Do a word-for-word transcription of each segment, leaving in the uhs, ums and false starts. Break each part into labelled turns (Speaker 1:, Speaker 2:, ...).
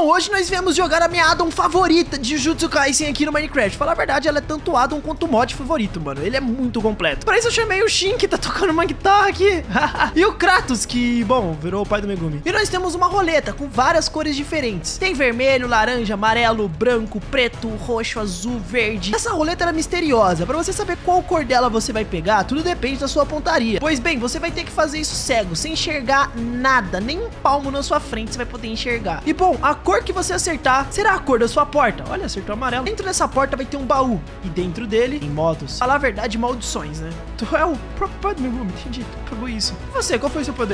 Speaker 1: hoje nós viemos jogar a minha addon favorita de Jujutsu Kaisen aqui no Minecraft. Falar a verdade, ela é tanto addon quanto o mod favorito, mano. Ele é muito completo. Para isso eu chamei o Shin, que tá tocando uma guitarra aqui. E o Kratos, que, bom, virou o pai do Megumi. E nós temos uma roleta com várias cores diferentes. Tem vermelho, laranja, amarelo, branco, preto, roxo, azul, verde. Essa roleta era misteriosa. Para você saber qual cor dela você vai pegar, tudo depende da sua pontaria. Pois bem, você vai ter que fazer isso cego, sem enxergar nada, nem um palmo na sua frente você vai poder enxergar. E bom, a cor que você acertar será a cor da sua porta. Olha, acertou amarelo. Dentro dessa porta vai ter um baú. E dentro dele, em modos, falar a verdade, maldições, né? Tu é o próprio pai do meu nome, entendi. Tu pegou isso. E você, qual foi o seu poder?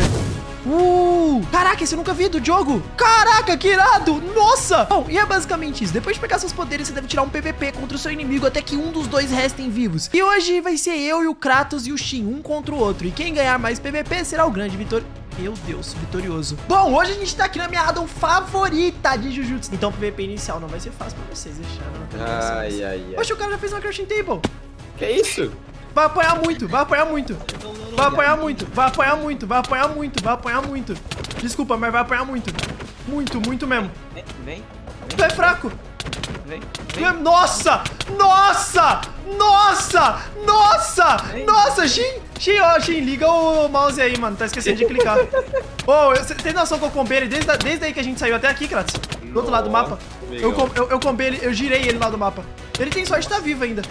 Speaker 1: Uh! Caraca, esse eu nunca vi do jogo. Caraca, que irado! Nossa! Bom, e é basicamente isso. Depois de pegar seus poderes, você deve tirar um P V P contra o seu inimigo até que um dos dois restem vivos. E hoje vai ser eu e o Kratos e o Shin, um contra o outro. E quem ganhar mais P V P será o grande vitor... Meu Deus, vitorioso. Bom, hoje a gente tá aqui na minha addon favorita de Jujutsu. Então o P V P inicial não vai ser fácil pra vocês, deixaram.
Speaker 2: Ai, ai, ai.
Speaker 1: Poxa, o cara já fez uma crafting table.
Speaker 2: Que isso?
Speaker 1: Vai apanhar muito, vai apanhar muito. Vai apanhar muito, vai apanhar muito, vai apanhar muito, vai apanhar muito. Desculpa, mas vai apanhar muito. Muito, muito mesmo.
Speaker 3: Vem, vem.
Speaker 1: Tu é fraco.
Speaker 3: Vem,
Speaker 1: Tu é... Nossa! Nossa! Nossa! Nossa! Nossa, Shin! Shin, ó, Shin, liga o mouse aí, mano. Tá esquecendo de clicar. Ô, oh, você tem noção que eu combei ele desde, desde aí que a gente saiu até aqui, Kratos? Do outro lado do mapa. Eu, eu, eu combei ele, eu girei ele lá do mapa. Ele tem sorte de estar vivo ainda.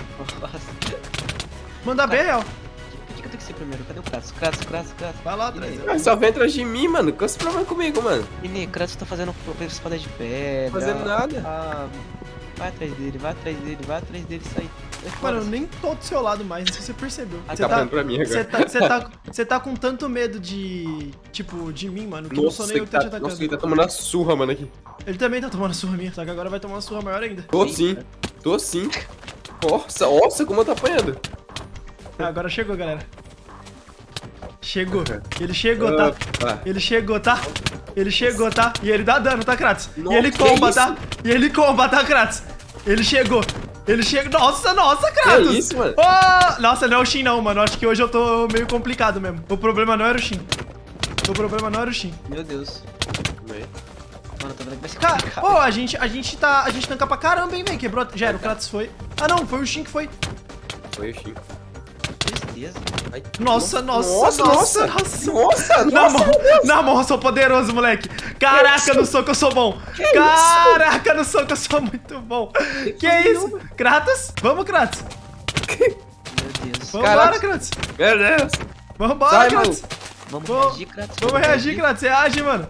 Speaker 1: Manda bem, real.
Speaker 3: Por que eu tenho que ser primeiro? Cadê o Kratos? Kratos, Kratos, Kratos.
Speaker 1: Vai lá atrás.
Speaker 2: Mas só vem atrás de mim, mano. Qual é o problema comigo, mano?
Speaker 3: Ele, Kratos tá fazendo espada de pedra.
Speaker 2: Fazendo nada.
Speaker 3: Ah, vai atrás dele, vai atrás dele, vai atrás dele, sai.
Speaker 1: Mano, eu nem tô do seu lado mais, não sei se você percebeu.
Speaker 2: Ah,
Speaker 1: Você
Speaker 2: tá
Speaker 1: tá,
Speaker 2: falando pra mim agora.
Speaker 1: Você tá, você tá, você tá com tanto medo de, tipo, de mim, mano, que eu não sou nem eu que tô te atacando.
Speaker 2: Nossa, ele tá tomando a surra, mano, aqui.
Speaker 1: Ele também tá tomando a surra minha, só que agora vai tomar uma surra maior ainda.
Speaker 2: Tô sim, tô sim. Nossa, nossa, como eu tô apanhando.
Speaker 1: Ah, agora chegou, galera. Chegou. Ele chegou, tá? Ele chegou, tá? Ele chegou, tá? E ele dá dano, tá, Kratos? E ele comba, tá? E ele comba, tá, Kratos? Ele chegou. Ele chega... Nossa, nossa, Kratos!
Speaker 2: Que isso, mano?
Speaker 1: Oh! Nossa, não é o Shin, não, mano. Acho que hoje eu tô meio complicado mesmo. O problema não era o Shin. O problema não era o Shin.
Speaker 3: Meu Deus. Mano, tá vendo que vai ser
Speaker 1: Cara,
Speaker 3: complicado.
Speaker 1: pô, a gente, a gente tá... A gente tanca pra caramba, hein, velho. Quebrou... Já era, o Kratos foi. Ah, não. Foi o Shin que foi.
Speaker 2: Foi o Shin.
Speaker 3: Tristeza.
Speaker 2: Ai,
Speaker 1: Nossa, nossa,
Speaker 2: nossa,
Speaker 1: nossa,
Speaker 2: nossa,
Speaker 1: nossa.
Speaker 2: nossa,
Speaker 1: Na
Speaker 2: nossa,
Speaker 1: mão, na mão, eu sou poderoso, moleque. Caraca, no soco eu sou bom.
Speaker 2: Que
Speaker 1: Caraca, no soco eu sou muito bom. Que,
Speaker 2: que
Speaker 1: isso? Kratos? Vamos, Kratos.
Speaker 3: Meu Deus.
Speaker 1: Vambora, Kratos.
Speaker 2: Meu Deus.
Speaker 1: Vambora,
Speaker 2: Sai,
Speaker 1: Kratos.
Speaker 3: Vamos
Speaker 1: Vamos-
Speaker 3: reagir, Kratos.
Speaker 1: Vamos reagir, Kratos. Reage, mano.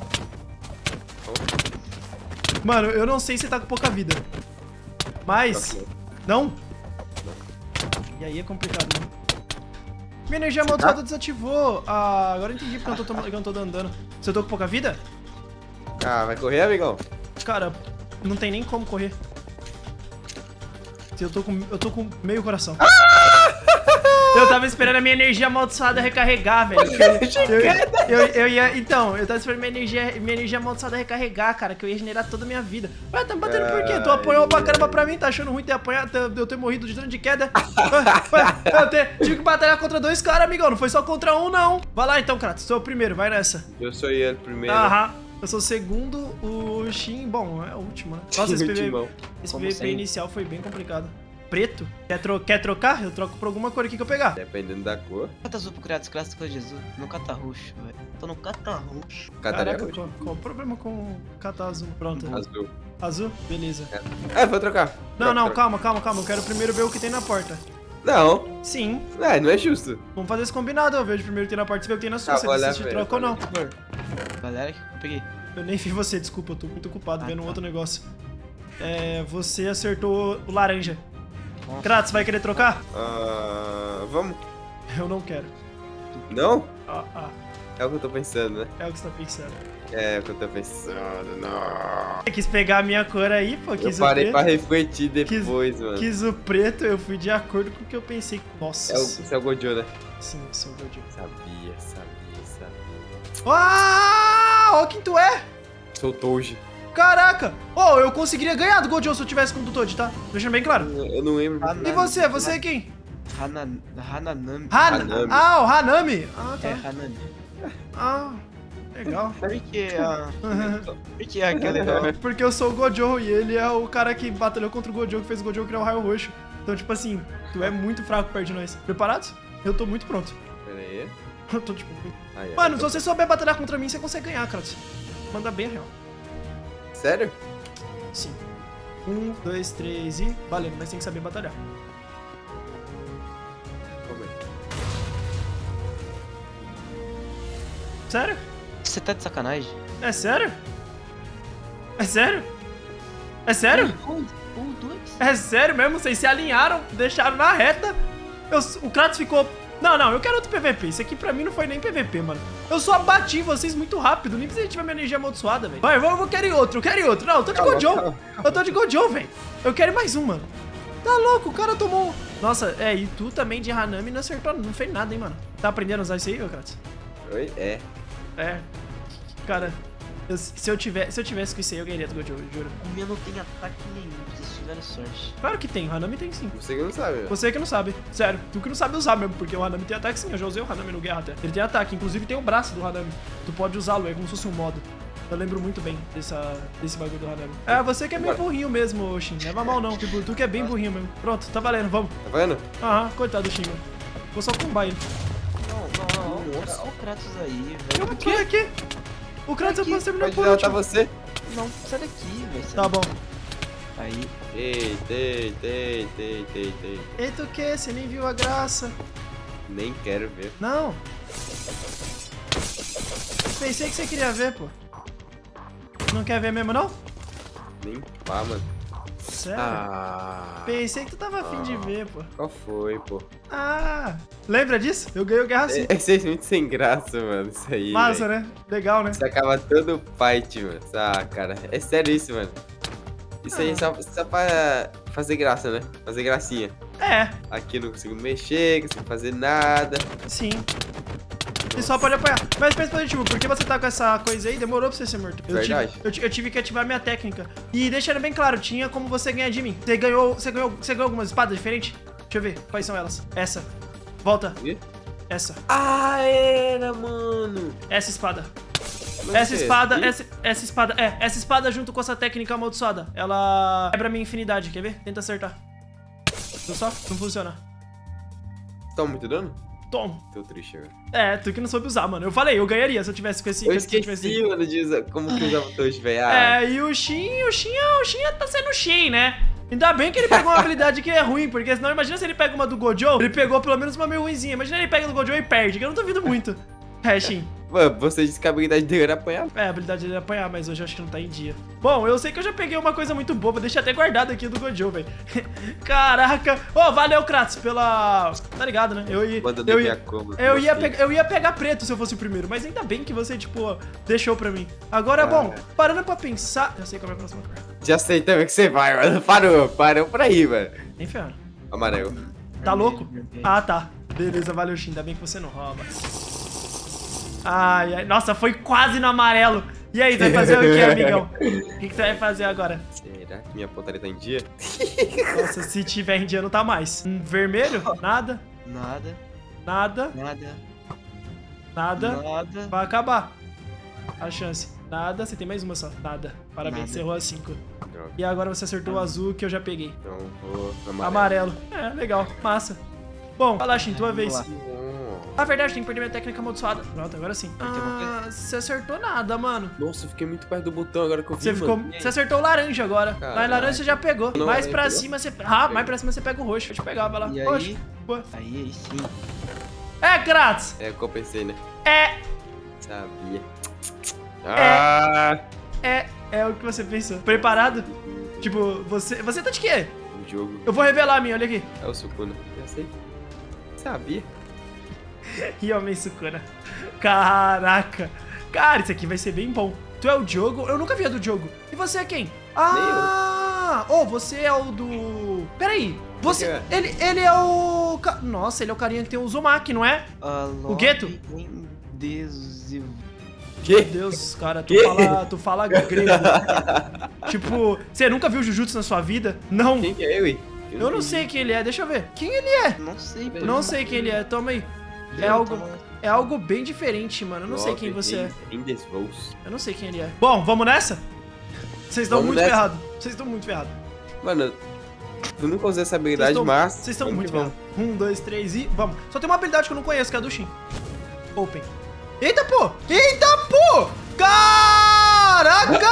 Speaker 1: Mano, eu não sei se tá com pouca vida. Mas... Não? E aí é complicado, né? Minha energia amaldiçoada desativou. Ah, agora eu entendi porque eu não tô, tom- eu não tô dando dano. Se eu tô com pouca vida?
Speaker 2: Ah, vai correr, amigão?
Speaker 1: Cara, não tem nem como correr. Eu tô com, eu tô com meio coração. Eu tava esperando a minha energia amaldiçoada recarregar, velho. Eu, eu, eu, eu ia, então, eu tava esperando minha energia, minha energia amaldiçoada recarregar, cara, que eu ia regenerar toda a minha vida. Ué, tá me batendo por quê? Tu apanhou pra caramba pra mim, tá achando ruim ter apanhado, ter- eu ter morrido de dano de queda? Ué, ué, eu ter- tive que batalhar contra dois caras, amigão, não foi só contra um, não. Vai lá então, Kratos, sou o primeiro, vai nessa.
Speaker 2: Eu sou ele primeiro.
Speaker 1: Aham. Eu sou o segundo, o Shin, bom, é o último, né? Nossa, esse P V P,
Speaker 2: Ultimão.
Speaker 1: esse
Speaker 3: Como
Speaker 1: P V P
Speaker 3: sempre.
Speaker 1: inicial foi bem complicado. Preto? Quer, tro quer trocar? Eu troco por alguma cor aqui que eu pegar.
Speaker 2: Dependendo da cor.
Speaker 3: Cata azul pro Kratos, Kratos com Jesus. Tô no cata roxo, velho. Tô no cata roxo.
Speaker 2: Cataria
Speaker 1: Caraca,
Speaker 2: roxo.
Speaker 1: qual, qual o problema com catar azul? Pronto.
Speaker 2: Azul.
Speaker 1: Azul? Beleza.
Speaker 2: É, vou trocar.
Speaker 1: Não,
Speaker 2: Troca,
Speaker 1: não,
Speaker 2: troca.
Speaker 1: calma, calma, calma. Eu quero primeiro ver o que tem na porta.
Speaker 2: Não,
Speaker 1: Sim.
Speaker 2: é, não é justo.
Speaker 1: Vamos fazer esse combinado. Eu vejo primeiro o que tem na porta e ver o que tem na sua.
Speaker 2: Ah,
Speaker 1: Você
Speaker 2: vou olhar
Speaker 1: decide se
Speaker 2: primeiro,
Speaker 1: troca ou não.
Speaker 2: vou
Speaker 1: Por favor.
Speaker 3: Galera, que eu peguei.
Speaker 1: Eu nem vi você, desculpa. Eu tô muito ocupado
Speaker 3: Ah,
Speaker 1: vendo um
Speaker 3: tá.
Speaker 1: outro negócio. É, você acertou o laranja.
Speaker 3: Nossa.
Speaker 1: Kratos, vai querer trocar?
Speaker 2: Ah, vamos?
Speaker 1: Eu não quero.
Speaker 2: Não?
Speaker 1: Ah, ah.
Speaker 2: É o que eu tô pensando, né?
Speaker 1: É o que você tá pensando.
Speaker 2: É o que eu tô pensando, não.
Speaker 1: Quis pegar a minha cor aí, pô.
Speaker 2: Eu
Speaker 1: Quis o
Speaker 2: parei
Speaker 1: preto.
Speaker 2: pra refletir depois, mano.
Speaker 1: Quis o preto, eu fui de acordo com o que eu pensei. Nossa.
Speaker 2: É o, esse é o Gojo, né?
Speaker 1: Sim, eu sou o Gordinho.
Speaker 2: Sabia, sabia, sabia.
Speaker 1: Ah! Olha quem tu é!
Speaker 2: Sou o Touji.
Speaker 1: Caraca! Oh, eu conseguiria ganhar do Gojo se eu tivesse com o do Toad, tá? Deixando bem claro.
Speaker 2: Eu eu não lembro.
Speaker 3: Ah, não.
Speaker 1: E você? Você é quem?
Speaker 3: Hanan... Hananami.
Speaker 1: Han
Speaker 2: Hanami.
Speaker 1: Ah, o Hanami. Ah,
Speaker 3: É,
Speaker 1: tá.
Speaker 3: Hanami.
Speaker 1: Ah. Legal.
Speaker 3: Por que a... Por que a que é legal?
Speaker 1: Porque eu sou o Gojo e ele é o cara que batalhou contra o Gojo, que fez o Gojo criar o raio roxo. Então, tipo assim, tu é muito fraco perto de nós. Preparados? Eu tô muito pronto.
Speaker 2: Pera aí.
Speaker 1: Eu tô, tipo... muito...
Speaker 2: Ai, ai,
Speaker 1: Mano,
Speaker 2: tô-
Speaker 1: se você souber batalhar contra mim, você consegue ganhar, Kratos. Manda bem a real.
Speaker 2: Sério?
Speaker 1: Sim. Um, dois, três e... Valendo, mas tem que saber batalhar.
Speaker 2: Calma aí.
Speaker 1: Sério?
Speaker 3: Você tá de sacanagem?
Speaker 1: É sério? É sério? É sério?
Speaker 3: Um, um, dois.
Speaker 1: É sério mesmo? Vocês se alinharam, deixaram na reta. Eu, o Kratos ficou... Não, não, eu quero outro P V P. Isso aqui pra mim não foi nem P V P, mano. Eu só bati em vocês muito rápido. Nem precisei tiver minha energia amaldiçoada, velho. Vai, eu vou, eu vou querer ir outro, eu quero ir outro. Não, eu tô de
Speaker 2: Calma,
Speaker 1: Gojo.
Speaker 2: calma,
Speaker 1: Eu tô de Gojo, velho. Eu quero ir mais um, mano. Tá louco, o cara tomou... Nossa, é, e tu também de Hanami não acertou, não fez nada, hein, mano. Tá aprendendo a usar isso aí, ô Kratos?
Speaker 2: Oi? É.
Speaker 1: É. Cara, eu- se, eu tiver, se eu tivesse com isso aí, eu ganharia do Gojo, eu juro.
Speaker 3: O meu não tem ataque nenhum, vocês tiveram sorte.
Speaker 1: Claro que tem, o Hanami tem sim.
Speaker 2: Você que não sabe. né?
Speaker 1: Você que não sabe, sério, tu que não sabe usar mesmo, porque o Hanami tem ataque sim, eu já usei o Hanami no Guerra até. Ele tem ataque, inclusive tem o braço do Hanami. Tu pode usá-lo, é como se fosse um modo. Eu lembro muito bem dessa, desse bagulho do Hanami. É, você que é meio burrinho mesmo, Shin, leva mal não. Tipo, tu que é bem burrinho mesmo. Pronto, tá valendo, vamos.
Speaker 2: Tá vendo?
Speaker 1: Aham, coitado do Shin, mano. Vou só combar ele.
Speaker 3: Não, não, não, olha o Kra- olha o Kratos aí,
Speaker 1: Eu
Speaker 3: velho.
Speaker 1: vou aqui. O Kratos eu posso terminar
Speaker 2: Pode
Speaker 1: por
Speaker 2: derrotar
Speaker 1: último.
Speaker 2: você.
Speaker 3: Não, sai daqui, velho. sai
Speaker 1: Tá bom.
Speaker 3: Aí.
Speaker 2: Eita, eita, eita, eita, eita, eita.
Speaker 1: Eita o que? Você nem viu a graça.
Speaker 2: Nem quero ver.
Speaker 1: Não. Pensei que você queria ver, pô. Não quer ver mesmo, não?
Speaker 2: Nem pá, mano.
Speaker 1: Sério?
Speaker 2: Ah.
Speaker 1: Pensei que tu tava afim de ver, pô.
Speaker 2: Qual foi, pô?
Speaker 1: Ah, lembra disso? Eu ganhei o Guerra sim.
Speaker 2: É, é muito sem graça, mano. Isso aí.
Speaker 1: Massa,
Speaker 2: velho.
Speaker 1: né? Legal, né?
Speaker 2: Você acaba todo fight, mano. Ah, cara. É sério isso, mano. Isso aí é
Speaker 1: Ah.
Speaker 2: só, só pra fazer graça, né? Fazer gracinha.
Speaker 1: É,
Speaker 2: Aqui eu não consigo mexer, não consigo fazer nada.
Speaker 1: sim. Você só pode apanhar. Mas pensa positivo, porque você tá com essa coisa aí, demorou pra você ser morto. Eu
Speaker 2: Verdade.
Speaker 1: Tive, eu, ti- eu tive que ativar minha técnica. E deixando bem claro, tinha como você ganhar de mim. Você ganhou, você ganhou, você ganhou algumas espadas diferentes? Deixa eu ver, quais são elas? Essa. Volta.
Speaker 2: Ih?
Speaker 1: Essa.
Speaker 2: Ah, era, mano.
Speaker 1: Essa espada.
Speaker 2: Mas
Speaker 1: Essa
Speaker 2: o quê?
Speaker 1: espada,
Speaker 2: Ih,
Speaker 1: essa, essa espada, é, essa espada junto com essa técnica amaldiçoada, ela quebra a minha infinidade, quer ver? Tenta acertar. Viu só? Não funciona.
Speaker 2: Tá muito dano?
Speaker 1: Toma.
Speaker 2: Tô triste agora.
Speaker 1: É, tu que não soube usar, mano. Eu falei, eu ganharia se eu tivesse com esse...
Speaker 2: Eu
Speaker 1: se eu tivesse-
Speaker 2: esqueci, mano, de usar. Como que usava o touch, velho? Ah,
Speaker 1: É, e o Shin, o Shin, o Shin tá sendo Shin, né? Ainda bem que ele pegou uma habilidade que é ruim, porque senão imagina se ele pega uma do Gojo, ele pegou pelo menos uma meio ruimzinha. Imagina ele pega do Gojo e perde, que eu não duvido muito. É, Shin.
Speaker 2: Mano, você disse que a habilidade dele era apanhar.
Speaker 1: É, a habilidade dele é apanhar, mas hoje eu acho que não tá em dia. Bom, eu sei que eu já peguei uma coisa muito boba, deixa até guardado aqui do Gojo, velho. Caraca. Ô, oh, valeu, Kratos, pela... Tá ligado, né? Eu ia...
Speaker 2: Manda
Speaker 1: Eu
Speaker 2: do
Speaker 1: ia,
Speaker 2: como.
Speaker 1: eu, ia pegar, eu ia pegar preto se eu fosse o primeiro, mas ainda bem que você, tipo, deixou pra mim. Agora,
Speaker 2: Ah.
Speaker 1: bom, parando pra pensar... Já sei qual é a próxima cor.
Speaker 2: Já sei também que você vai, mano. Parou, parou por aí, mano.
Speaker 1: Nem ferrando.
Speaker 2: Amarelo.
Speaker 1: Tá louco? Ah, tá. Beleza, valeu, Shin. Ainda bem que você não rouba. Ai, ai. Nossa, foi quase no amarelo. E aí, tu vai fazer o que, amigão? O que, que tu vai fazer agora?
Speaker 2: Será que minha pontaria tá em dia?
Speaker 1: Nossa, se tiver em dia, não tá mais. Hum, vermelho? Nada.
Speaker 3: Nada,
Speaker 1: Nada.
Speaker 3: nada,
Speaker 1: Nada.
Speaker 3: nada.
Speaker 1: Vai acabar. A chance. Nada. Você tem mais uma só. Nada. Parabéns,
Speaker 3: Nada.
Speaker 1: você errou a cinco.
Speaker 2: Droga.
Speaker 1: E agora você acertou o azul que eu já peguei.
Speaker 2: Então vou no
Speaker 1: Amarelo. É, legal. Massa. Bom, vai lá, Shin, tua vez.
Speaker 3: lá.
Speaker 1: Na verdade, tem que perder minha técnica amaldiçoada. Pronto, agora sim.
Speaker 3: Perdeu
Speaker 1: Ah, você acertou nada, mano.
Speaker 2: Nossa, eu fiquei muito perto do botão agora que eu vi,
Speaker 1: Você ficou.
Speaker 2: mano.
Speaker 1: Você acertou o laranja agora.
Speaker 2: Caraca.
Speaker 1: Lá em laranja você já pegou.
Speaker 2: Não,
Speaker 1: mais
Speaker 2: aí
Speaker 1: pra
Speaker 2: pegou?
Speaker 1: cima você. Ah, mais pra cima você pega o roxo. Deixa eu pegar, vai lá.
Speaker 3: E
Speaker 1: Roxo.
Speaker 3: aí?
Speaker 1: Boa.
Speaker 3: Aí, aí sim.
Speaker 1: É, Kratos!
Speaker 2: É, que eu pensei, né?
Speaker 1: É,
Speaker 2: Sabia. Ah!
Speaker 1: é, é o que você pensou. Preparado? Tipo, você. Você tá de quê?
Speaker 2: O jogo
Speaker 1: Eu vou revelar a minha, olha aqui.
Speaker 2: é o Sukuna. Já sei. Sabia.
Speaker 1: Ih, homem Sukuna. Caraca. Cara, isso aqui vai ser bem bom. Tu é o Diogo? Eu nunca vi a do Diogo. E você é quem? Ah! Oh, você é o do... Peraí. Você...
Speaker 2: Que que
Speaker 1: Ele, ele é o... ca- Nossa, ele é o carinha que tem o Uzumaki, não é?
Speaker 3: O
Speaker 1: gueto?
Speaker 3: Indesível.
Speaker 2: Que?
Speaker 1: Meu Deus, cara, tu
Speaker 2: Que?
Speaker 1: fala, tu fala grego. Tipo, você nunca viu Jujutsu na sua vida? Não.
Speaker 2: Quem que é eu, hein?
Speaker 1: Eu não sei quem ele é, deixa eu ver. Quem ele é?
Speaker 3: Não sei, pô.
Speaker 1: Não sei quem ele é, toma aí. É
Speaker 3: Eu
Speaker 1: algo...
Speaker 3: tava-
Speaker 1: É algo bem diferente, mano. Eu não sei quem você é.
Speaker 2: In this rose.
Speaker 1: Eu não sei quem ele é. Bom, vamos nessa? Vocês estão muito ferrados. Vocês estão muito ferrados.
Speaker 2: Mano, tu nunca usei essa habilidade,
Speaker 1: tão,
Speaker 2: mas...
Speaker 1: Vocês estão muito ferrados. Um, dois, três e... Vamos. Só tem uma habilidade que eu não conheço, que é a do Shin. Open. Eita, pô! Eita, pô! Caraca!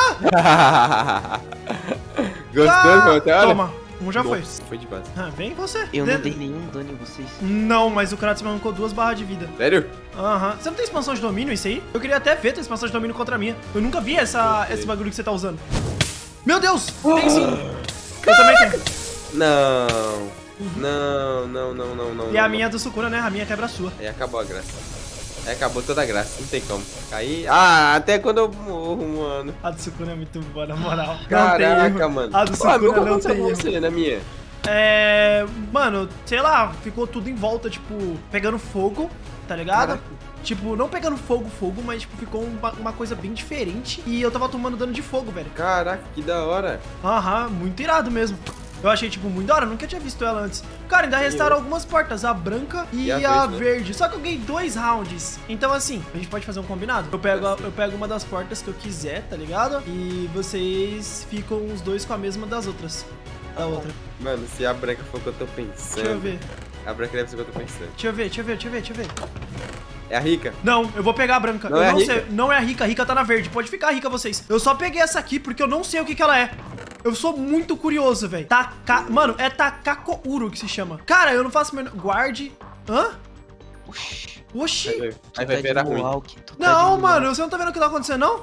Speaker 2: Gostou, Ca...
Speaker 1: Toma. Um já
Speaker 2: Nossa,
Speaker 1: foi.
Speaker 2: Foi de base.
Speaker 1: Ah, vem você.
Speaker 3: Eu
Speaker 1: De...
Speaker 3: não dei nenhum dano em vocês.
Speaker 1: Não, mas o Kratos me arrancou duas barras de vida.
Speaker 2: Sério?
Speaker 1: Aham. Uhum. Você não tem expansão de domínio, isso aí? Eu queria até ver tua expansão de domínio contra a minha. Eu nunca vi essa, esse bagulho que você tá usando. Meu Deus! Tem sim! Eu também tenho.
Speaker 2: Não. Não, não, não, não, não.
Speaker 1: E a
Speaker 2: não,
Speaker 1: minha
Speaker 2: não.
Speaker 1: é do Sukuna, né? A minha quebra a sua.
Speaker 2: Aí acabou a graça. Aí acabou toda a graça, não tem como. Aí. Ah, até quando eu morro, mano.
Speaker 1: A do Sukuna é muito boa, na moral.
Speaker 2: Caraca, mano.
Speaker 1: A do Sukuna
Speaker 2: Pô,
Speaker 1: não tem erro.
Speaker 2: você, na minha.
Speaker 1: É... Mano, sei lá, ficou tudo em volta, tipo, pegando fogo, tá ligado?
Speaker 2: Caraca.
Speaker 1: Tipo, não pegando fogo, fogo, mas tipo, ficou uma, uma coisa bem diferente. E eu tava tomando dano de fogo, velho.
Speaker 2: Caraca, que da hora.
Speaker 1: Aham, muito irado mesmo. Eu achei, tipo, muito da hora, nunca tinha visto ela antes. Cara, ainda restaram algumas portas, a branca e,
Speaker 2: E a
Speaker 1: a,
Speaker 2: verde, né?
Speaker 1: verde. Só que eu ganhei dois rounds. Então, assim, a gente pode fazer um combinado? Eu pego, a- eu pego uma das portas que eu quiser, tá ligado? E vocês ficam os dois com a mesma das outras. Da outra.
Speaker 2: Mano, se a branca for o que eu tô pensando.
Speaker 1: Deixa eu ver.
Speaker 2: A branca deve ser o que eu tô pensando.
Speaker 1: Deixa eu ver, deixa eu ver, deixa eu ver, deixa eu ver.
Speaker 2: É a rica?
Speaker 1: Não, eu vou pegar a branca.
Speaker 2: Não
Speaker 1: eu
Speaker 2: é a
Speaker 1: não
Speaker 2: rica?
Speaker 1: sei. Não é a rica, a rica tá na verde. Pode ficar rica vocês. Eu só peguei essa aqui porque eu não sei o que que ela é. Eu sou muito curioso, velho. Taka... Mano, é Takakouro que se chama. Cara, eu não faço menor... Guarde... Hã?
Speaker 3: Oxi.
Speaker 1: Oxi.
Speaker 2: Aí vai, aí
Speaker 3: Tu
Speaker 2: vai
Speaker 3: tá
Speaker 2: virar
Speaker 3: de
Speaker 2: ruim.
Speaker 3: Mohawk, tu tá
Speaker 1: Não,
Speaker 3: de
Speaker 1: mano, você não tá vendo o que tá acontecendo, não?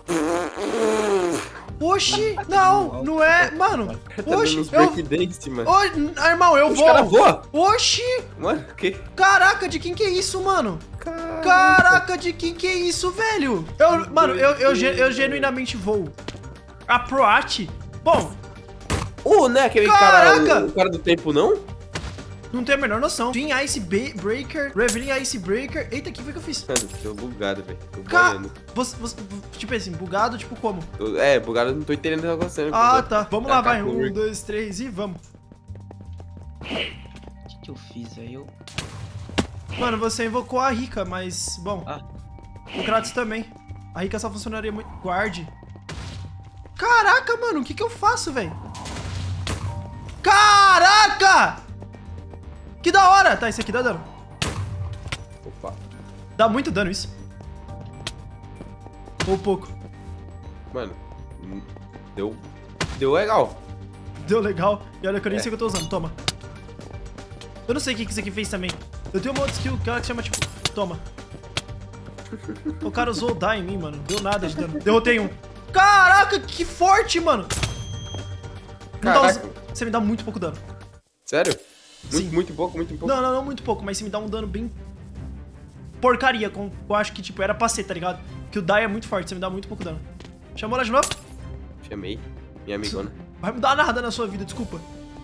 Speaker 1: Oxi, não, não é... Mano,
Speaker 2: Tá dando
Speaker 1: oxi,
Speaker 2: uns
Speaker 1: eu...
Speaker 2: breakdance, mano.
Speaker 1: Ô, ah, irmão, eu
Speaker 2: Os caras
Speaker 1: vou...
Speaker 2: voam.
Speaker 1: Oxi,
Speaker 2: Mano, que...
Speaker 1: caraca, de quem que é isso, mano?
Speaker 2: Caraca.
Speaker 1: Caraca, de quem que é isso, velho? Eu, mano, eu, eu, ge- eu genuinamente vou. A Proat. Bom,
Speaker 2: Uh, né? Aquele
Speaker 1: Caraca.
Speaker 2: cara, o, o cara do tempo, não?
Speaker 1: não tenho a menor noção. Twin Ice Ba- Breaker, Reveling Ice Breaker. Eita, o que foi que eu fiz?
Speaker 2: Mano, tô bugado, velho. Tô
Speaker 1: Ca...
Speaker 2: boiando.
Speaker 1: Você, você, tipo assim, bugado, tipo como?
Speaker 2: Tô- É, bugado, não tô entendendo o que tá acontecendo.
Speaker 1: Ah, tá. Vamos lá, vai.
Speaker 2: Takakouro.
Speaker 1: Um, dois, três e vamos.
Speaker 3: O que, que eu fiz aí? Eu...
Speaker 1: Mano, você invocou a Rika, mas, bom.
Speaker 3: Ah.
Speaker 1: O Kratos também. A Rika só funcionaria muito. Guarde. Caraca, mano, o que que eu faço, velho? Caraca! Que da hora! Tá, esse aqui dá dano.
Speaker 2: Opa.
Speaker 1: Dá muito dano isso. Ou pouco.
Speaker 2: Mano, hum, deu... Deu legal.
Speaker 1: Deu legal. E olha que eu nem
Speaker 2: É.
Speaker 1: sei o que eu tô usando. Toma. Eu não sei o que que isso aqui fez também. Eu tenho uma outra skill que ela chama, tipo... Toma. O cara usou o die em mim, mano. Deu nada de dano. Derrotei um. Caraca, que forte, mano. Não tá
Speaker 2: Caraca.
Speaker 1: us- Você me dá muito pouco dano.
Speaker 2: Sério? Muito,
Speaker 1: Sim.
Speaker 2: muito pouco, muito pouco.
Speaker 1: Não, não, não muito pouco, mas você me dá um dano bem... Porcaria, com... eu acho que, tipo, era pra ser, tá ligado? Que o die é muito forte, você me dá muito pouco dano. Chamou ela de novo?
Speaker 2: Chamei. Minha amigona.
Speaker 1: Vai mudar nada na sua vida, desculpa.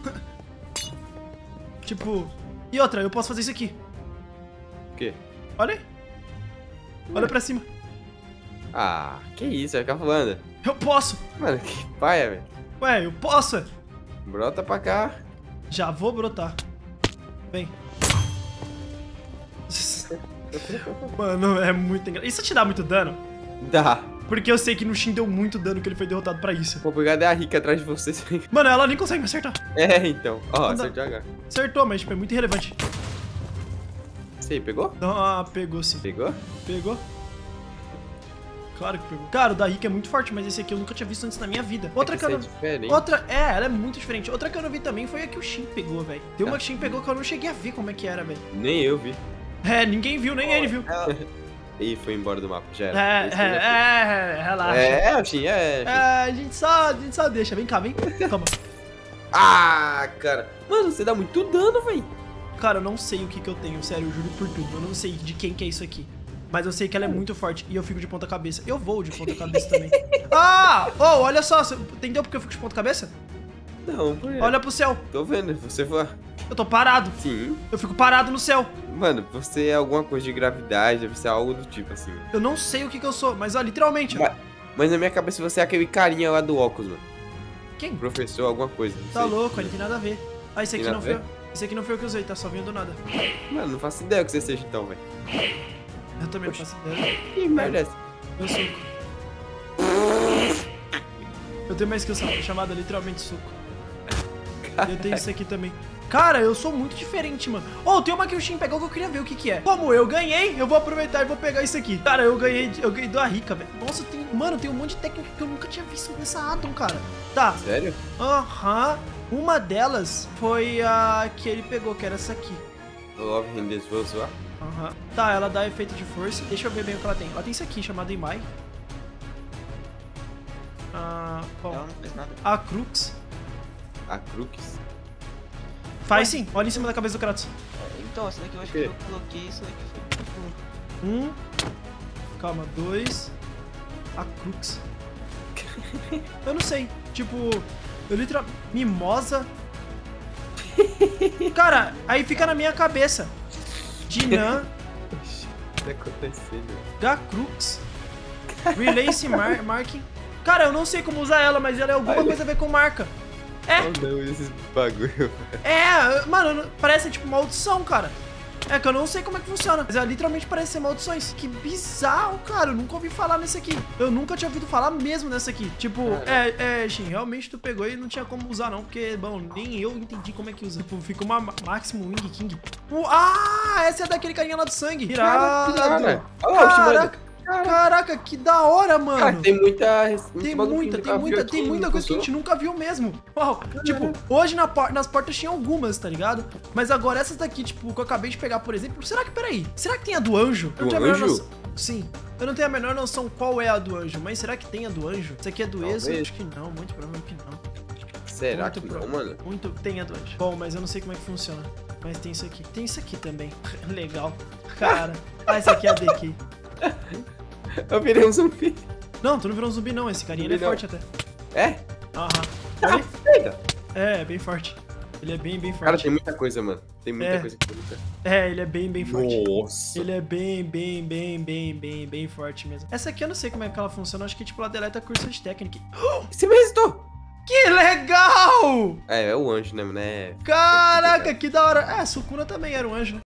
Speaker 1: Tipo... E outra, eu posso fazer isso aqui.
Speaker 2: O quê?
Speaker 1: Olha aí. Olha pra cima.
Speaker 2: Ah, que isso, vai ficar falando.
Speaker 1: Eu posso.
Speaker 2: Mano, que paia, velho.
Speaker 1: Ué, eu posso.
Speaker 2: Brota pra cá.
Speaker 1: Já vou brotar. Vem. Mano, é muito engraçado. Isso te dá muito dano?
Speaker 2: Dá.
Speaker 1: Porque eu sei que no Shin deu muito dano que ele foi derrotado pra isso.
Speaker 2: Vou pegar a rica atrás de você.
Speaker 1: Mano, ela nem consegue me acertar.
Speaker 2: É, então. Ó,
Speaker 1: Não dá.
Speaker 2: acertou H.
Speaker 1: Acertou, mas tipo, é muito irrelevante.
Speaker 2: Você pegou?
Speaker 1: Ah, pegou sim.
Speaker 2: Pegou?
Speaker 1: Pegou? Claro que pegou. Cara, o da Rick é muito forte, mas esse aqui eu nunca tinha visto antes na minha vida. Outra
Speaker 2: é
Speaker 1: que eu não...
Speaker 2: é diferente.
Speaker 1: Outra, é, ela é muito diferente. Outra que eu não vi também foi a que o Shin pegou, velho. Tem uma que o Shin pegou que eu não cheguei a ver como é que era, velho.
Speaker 2: Nem eu vi.
Speaker 1: É, ninguém viu, nem ele viu.
Speaker 2: Ih, foi embora do mapa, já era.
Speaker 1: É,
Speaker 2: Esse já foi.
Speaker 1: é, é, relaxa.
Speaker 2: É, é, Oxin, é. Oxin.
Speaker 1: É, a gente só, a gente só deixa. Vem cá, vem. Toma.
Speaker 2: Ah, cara. Mano, você dá muito dano, velho.
Speaker 1: Cara, eu não sei o que que eu tenho, sério, eu juro por tudo. Eu não sei de quem que é isso aqui. Mas eu sei que ela é muito forte e eu fico de ponta cabeça. Eu vou de ponta cabeça também. Ah! Oh, olha só, você entendeu porque eu fico de ponta cabeça?
Speaker 2: Não, por quê?
Speaker 1: Olha pro céu.
Speaker 2: Tô vendo, você voa.
Speaker 1: Eu tô parado.
Speaker 2: Sim.
Speaker 1: Eu fico parado no céu.
Speaker 2: Mano, você é alguma coisa de gravidade, deve ser algo do tipo assim.
Speaker 1: Eu não sei o que que eu sou, mas ó, literalmente. ó.
Speaker 2: Mas, mas na minha cabeça você é aquele carinha lá do óculos, mano.
Speaker 1: Quem?
Speaker 2: Professor, alguma coisa. Não
Speaker 1: Tá
Speaker 2: sei.
Speaker 1: louco, ele tem nada a ver. Ah, esse aqui
Speaker 2: Tem
Speaker 1: não
Speaker 2: nada
Speaker 1: foi.
Speaker 2: a
Speaker 1: Esse aqui não foi o que eu usei, tá só vindo do nada.
Speaker 2: Mano, não faço ideia o que você seja então, velho.
Speaker 1: Eu também não faço ideia.
Speaker 2: Que merda é essa?
Speaker 1: Meu suco. Eu tenho uma skill chamada literalmente suco. E eu tenho isso aqui também. Cara, eu sou muito diferente, mano. Oh, tem uma que o Shin pegou que eu queria ver o que que é. Como eu ganhei, eu vou aproveitar e vou pegar isso aqui. Cara, eu ganhei, eu ganhei da Rica, velho. Nossa, tem, mano, tem um monte de técnica que eu nunca tinha visto nessa Atom, cara. Tá.
Speaker 2: Sério?
Speaker 1: Aham. Uhum. Uma delas foi a que ele pegou, que era essa aqui.
Speaker 2: Love Hindes Aham.
Speaker 1: Uhum. Tá, ela dá efeito de força. Deixa eu ver bem o que ela tem. Ela tem isso aqui, chamado Imai. Ah, bom.
Speaker 3: Ela não fez nada.
Speaker 1: A Crux.
Speaker 2: A Crux?
Speaker 1: Faz sim, olha em cima da cabeça do Kratos.
Speaker 3: Então, essa daqui eu acho que eu coloquei isso daqui. Foi.
Speaker 1: Um. Calma, dois. A Crux. Eu não sei. Tipo, eu literalmente. Mimosa. Cara, aí fica na minha cabeça. Dinan.
Speaker 2: O que tá acontecendo?
Speaker 1: Gacrux. Relace Mar Marking. Cara, eu não sei como usar ela, mas ela é alguma coisa a ver com marca. É.
Speaker 2: Oh não, esses bagulho.
Speaker 1: É, mano, parece tipo maldição, cara. É que eu não sei como é que funciona, mas ela literalmente parece ser maldições. Que bizarro, cara, eu nunca ouvi falar nesse aqui. Eu nunca tinha ouvido falar mesmo nessa aqui. Tipo, é, é, Shin, realmente tu pegou e não tinha como usar não, porque, bom, nem eu entendi como é que usa. Tipo, fica uma Máximo Wing King. Uh, ah, essa é daquele carinha lá do sangue. Irado.
Speaker 2: Cara,
Speaker 1: Caraca. Caraca, que da hora, mano.
Speaker 2: Cara, tem muita...
Speaker 1: Tem muita, tem muita, tem muita coisa que a gente nunca viu mesmo. Uau, tipo, hoje na por nas portas tinha algumas, tá ligado? Mas agora essas daqui, tipo, que eu acabei de pegar, por exemplo, será que, peraí, será que tem a do anjo?
Speaker 2: Do anjo?
Speaker 1: Sim, eu não tenho a menor noção qual é a do anjo, mas será que tem a do anjo? Isso aqui é do Exo? Acho que não, muito provavelmente que não.
Speaker 2: Será
Speaker 1: muito
Speaker 2: que
Speaker 1: pro...
Speaker 2: não, mano?
Speaker 1: Muito, tem a do anjo. Bom, mas eu não sei como é que funciona. Mas tem isso aqui. Tem isso aqui também. Legal. Cara, ah, esse aqui é a D K.
Speaker 2: Eu virei um zumbi.
Speaker 1: Não, tu não virou um zumbi não, esse carinha ele é
Speaker 2: não.
Speaker 1: forte até.
Speaker 2: É?
Speaker 1: Aham.
Speaker 2: Ah,
Speaker 1: Ele...
Speaker 2: eita.
Speaker 1: É, é bem forte. Ele é bem, bem forte.
Speaker 2: Cara, tem muita coisa, mano. Tem muita
Speaker 1: É.
Speaker 2: coisa que nunca.
Speaker 1: É, ele é bem, bem forte.
Speaker 2: Nossa.
Speaker 1: Ele é bem, bem, bem, bem, bem, bem forte mesmo. Essa aqui eu não sei como é que ela funciona. Acho que tipo ela deleta curso de técnica.
Speaker 2: Você me resistou.
Speaker 1: Que legal!
Speaker 2: É, é o anjo, né, mano? É...
Speaker 1: Caraca, que da hora. É, a Sukuna também era um anjo, né?